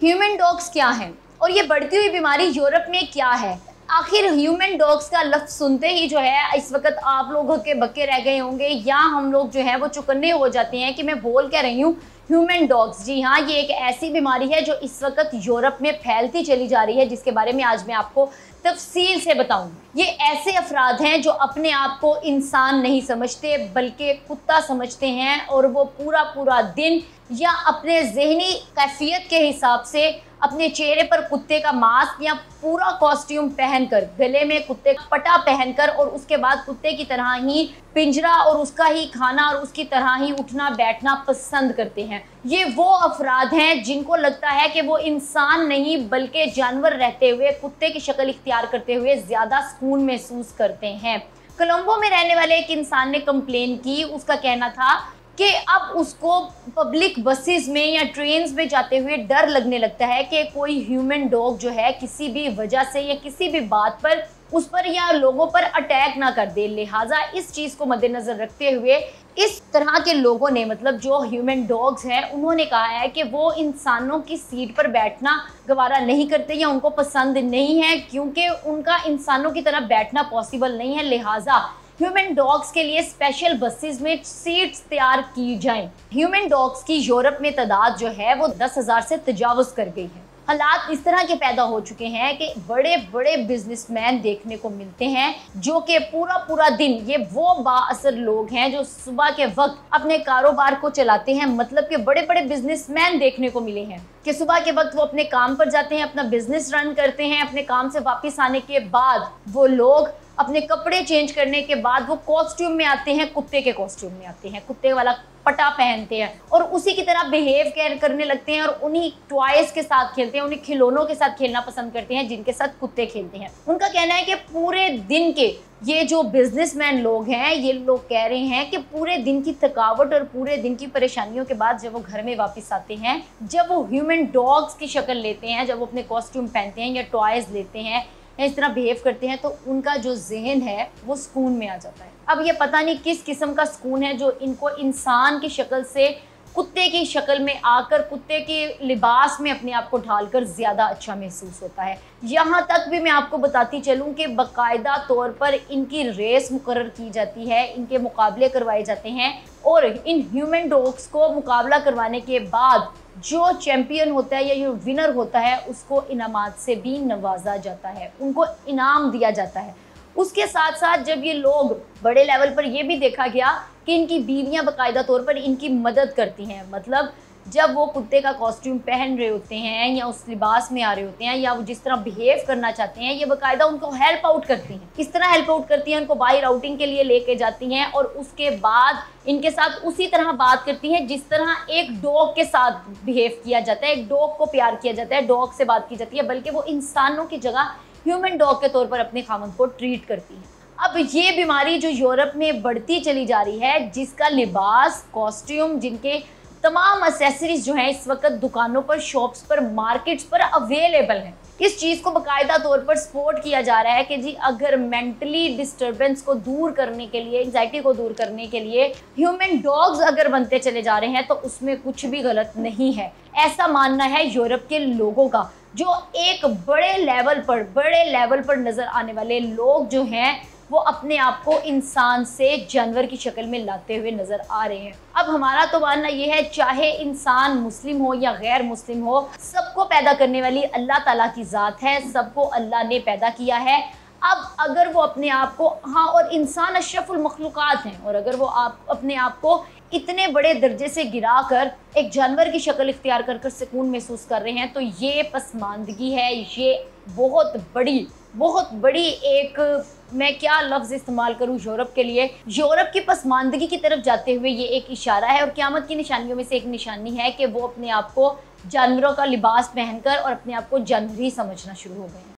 Human dogs क्या हैं और ये बढ़ती हुई बीमारी यूरोप में क्या है? आखिर ह्यूमन डॉग्स का लफ्ज सुनते ही जो है इस वक्त आप लोगों के बक्के रह गए होंगे या हम लोग जो है वो चुकन्ने हो जाते हैं कि मैं बोल क्या रही हूँ। ह्यूमन डॉग्स, जी हाँ, ये एक ऐसी बीमारी है जो इस वक्त यूरोप में फैलती चली जा रही है, जिसके बारे में आज मैं आपको तफसील से बताऊंगी। ये ऐसे अफराद हैं जो अपने आप को इंसान नहीं समझते बल्कि कुत्ता समझते हैं और वो पूरा पूरा दिन या अपने जहनी कैफियत के हिसाब से अपने चेहरे पर कुत्ते का मास्क या पूरा कॉस्ट्यूम पहनकर, गले में कुत्ते का पटा पहनकर और उसके बाद कुत्ते की तरह ही पिंजरा और उसका ही खाना और उसकी तरह ही उठना बैठना पसंद करते हैं। ये वो अफराद हैं जिनको लगता है कि वो इंसान नहीं बल्कि जानवर रहते हुए कुत्ते की शक्ल इख्तियार करते हुए ज़्यादा सुकून महसूस करते हैं। कोलंबो में रहने वाले एक इंसान ने कंप्लेन की। उसका कहना था कि अब उसको पब्लिक बसेस में या ट्रेन्स में जाते हुए डर लगने लगता है कि कोई ह्यूमन डॉग जो है किसी भी वजह से या किसी भी बात पर उस पर या लोगों पर अटैक ना कर दे। लिहाजा इस चीज़ को मद्देनज़र रखते हुए इस तरह के लोगों ने, मतलब जो ह्यूमन डॉग्स हैं, उन्होंने कहा है कि वो इंसानों की सीट पर बैठना गवारा नहीं करते या उनको पसंद नहीं है, क्योंकि उनका इंसानों की तरह बैठना पॉसिबल नहीं है। लिहाजा ह्यूमन डॉग्स के लिए स्पेशल बसेस में सीट्स तैयार की जाएं। ह्यूमन डॉग्स की यूरोप में तादाद जो है वो 10,000 से तजावुज़ कर गई है। हालात इस तरह के पैदा हो चुके हैं कि बड़े बड़े बिजनेसमैन देखने को मिलते हैं जो कि पूरा पूरा दिन, ये वो बाअसर लोग हैं जो सुबह के वक्त अपने कारोबार को चलाते हैं। मतलब कि बड़े बड़े बिजनेसमैन देखने को मिले हैं कि सुबह के वक्त वो अपने काम पर जाते हैं, अपना बिजनेस रन करते हैं। अपने काम से वापस आने के बाद वो लोग अपने कपड़े चेंज करने के बाद वो कॉस्ट्यूम में आते हैं, कुत्ते के कॉस्ट्यूम में आते हैं, कुत्ते वाला पटा पहनते हैं और उसी की तरह बिहेव करने लगते हैं और उन्हीं टॉयज के साथ खेलते हैं, उन्हीं खिलौनों के साथ खेलना पसंद करते हैं जिनके साथ कुत्ते खेलते हैं। उनका कहना है कि पूरे दिन के ये जो बिजनेसमैन लोग हैं, ये लोग कह रहे हैं कि पूरे दिन की थकावट और पूरे दिन की परेशानियों के बाद जब वो घर में वापस आते हैं, जब वो ह्यूमन डॉग्स की शक्ल लेते हैं, जब वो अपने कॉस्ट्यूम पहनते हैं या टॉयज लेते हैं, इस तरह बिहेव करते हैं, तो उनका जो जहन है वो सुकून में आ जाता है। अब ये पता नहीं किस किस्म का सुकून है जो इनको इंसान की शक्ल से कुत्ते की शक्ल में आकर कुत्ते के लिबास में अपने आप को ढालकर ज़्यादा अच्छा महसूस होता है। यहाँ तक भी मैं आपको बताती चलूँ कि बाकायदा तौर पर इनकी रेस मुकर्रर की जाती है, इनके मुकाबले करवाए जाते हैं और इन ह्यूमन डॉग्स को मुकाबला करवाने के बाद जो चैम्पियन होता है या जो विनर होता है उसको इनामात से भी नवाजा जाता है, उनको इनाम दिया जाता है। उसके साथ साथ जब ये लोग बड़े लेवल पर ये भी देखा गया कि इनकी बीवियां बाकायदा तौर पर इनकी मदद करती हैं। मतलब जब वो कुत्ते का कॉस्ट्यूम पहन रहे होते हैं या उस लिबास में आ रहे होते हैं या वो जिस तरह बिहेव करना चाहते हैं, ये बाकायदा उनको हेल्प आउट करती हैं। किस तरह हेल्प आउट करती हैं? उनको बाहर आउटिंग के लिए लेके जाती हैं और उसके बाद इनके साथ उसी तरह बात करती हैं जिस तरह एक डॉग के साथ बिहेव किया जाता है, एक डॉग को प्यार किया जाता है, डॉग से बात की जाती है, बल्कि वो इंसानों की जगह ह्यूमन डॉग के तौर पर अपने खामन को ट्रीट करती है। अब ये बीमारी जो यूरोप में बढ़ती चली जा रही है, जिसका लिबास, कॉस्ट्यूम, जिनके तमाम एक्सेसरीज जो हैं इस वक्त दुकानों पर, शॉप्स पर, मार्केट्स पर अवेलेबल हैं, इस चीज़ को बाकायदा तौर पर सपोर्ट किया जा रहा है कि जी अगर मेंटली डिस्टर्बेंस को दूर करने के लिए, एंजाइटी को दूर करने के लिए ह्यूमन डॉग्स अगर बनते चले जा रहे हैं तो उसमें कुछ भी गलत नहीं है। ऐसा मानना है यूरोप के लोगों का, जो एक बड़े लेवल पर नज़र आने वाले लोग जो हैं वो अपने आप को इंसान से जानवर की शक्ल में लाते हुए नज़र आ रहे हैं। अब हमारा तो मानना यह है, चाहे इंसान मुस्लिम हो या गैर मुस्लिम हो, सबको पैदा करने वाली अल्लाह ताला की ज़ात है, सबको अल्लाह ने पैदा किया है। अब अगर वो अपने आप को, हाँ, और इंसान अशरफुल मखलूक़ात हैं, और अगर वो अपने आप को इतने बड़े दर्जे से गिरा कर एक जानवर की शक्ल इख्तियार कर सुकून महसूस कर रहे हैं, तो ये पसमानदगी है। ये बहुत बड़ी एक, मैं क्या लफ्ज़ इस्तेमाल करूँ यूरोप के लिए, यूरोप की पसमानदगी की तरफ जाते हुए ये एक इशारा है और क़यामत की निशानियों में से एक निशानी है कि वो अपने आप को जानवरों का लिबास पहनकर और अपने आप को जानवरी समझना शुरू हो गए हैं।